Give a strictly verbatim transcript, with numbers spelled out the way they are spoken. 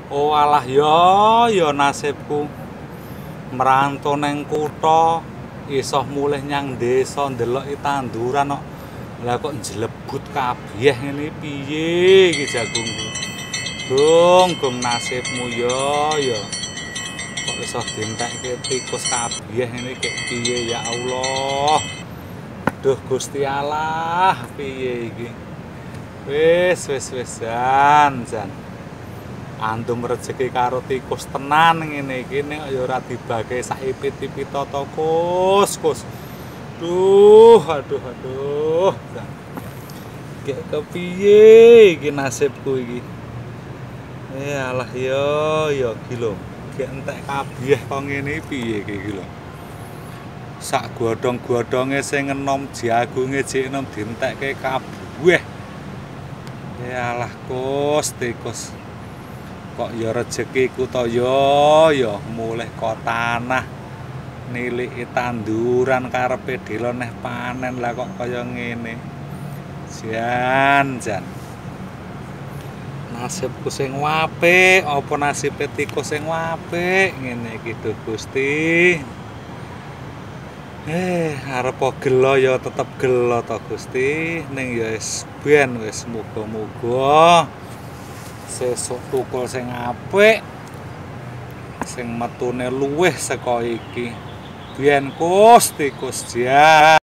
Oh alah yo yo nasibku merantau neng kutha iso mulih nyang desa ndeloki tanduran kok. Lah kok njlebut kabeh ngene piye iki jagungku. Gung gung nasibmu yo yo. Kok iso dientekke tikus kabeh ngene kek piye ya Allah. Duh Gusti Allah piye iki. Wis wis wis jan jan. Antum rezeki karo tikus tenan ngene iki nek ya ora dibage sak ipit-ipit to Kus Kus. Duh aduh aduh. Gek kepiye iki nasibku iki. Eh alah yo yo iki lho. Gek entek kabeh kok ngene piye iki lho. Sak godhong-godhonge sing enom jagunge jek enom dientekke kabeh. Eh alah Kus tikus. Kok ya rezekiku to yo yo mulih kok tanah niliki tanduran karepe dhewe neh panen lah kok kaya ngene jan jan nasibku sing apik apa nasibe tikus sing apik ngene iki Duh Gusti eh arep gelo ya tetep gelo to Gusti ning ya wis ben wis muga-muga sesuk tukul sing apik sing metune luwih saka iki biyen Kus tikus jan